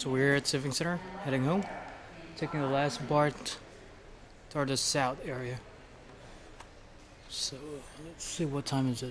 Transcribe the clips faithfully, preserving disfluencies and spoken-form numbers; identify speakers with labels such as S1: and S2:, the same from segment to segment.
S1: So we're here at Civic Center, heading home, taking the last BART toward the south area. So let's see, what time is it?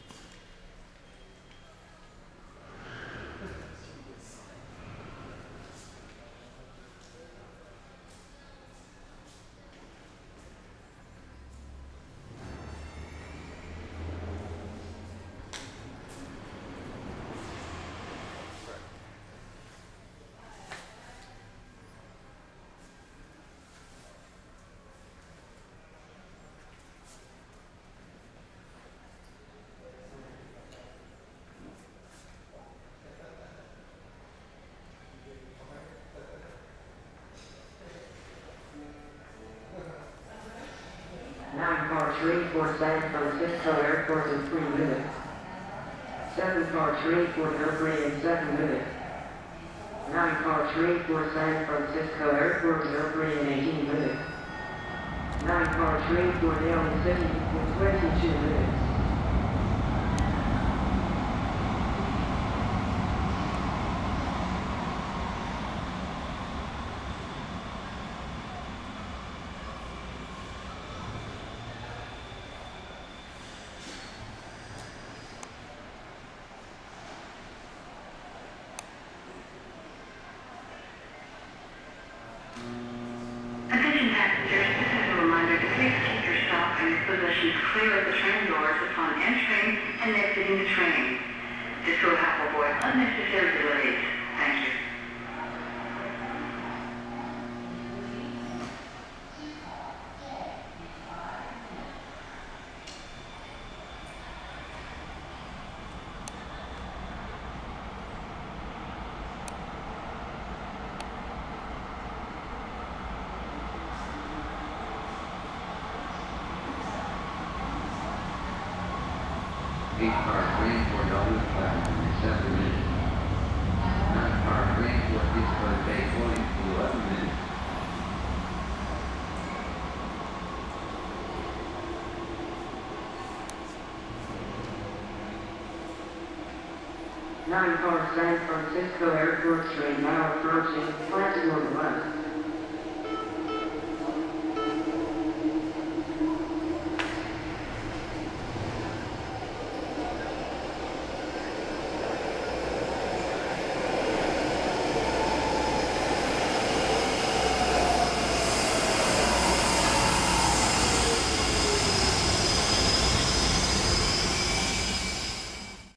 S2: Nine car three for San Francisco Airport in three minutes. Seven car three for Belgrade in seven minutes. Nine car three for San Francisco Airport Belgrade in eighteen minutes. Nine car three for Delhi City in twenty-two minutes.
S3: Attention passengers, this is a reminder to please keep your stop and your possessions clear of the train doors upon entering and exiting the train. This will help avoid unnecessary delays. Thank you.
S4: Eight car three for Dublin Platinum in seven minutes. Nine car three for Pittsburgh Bay Point in eleven minutes.
S2: Nine car San Francisco Airport train now approaching Platinum West.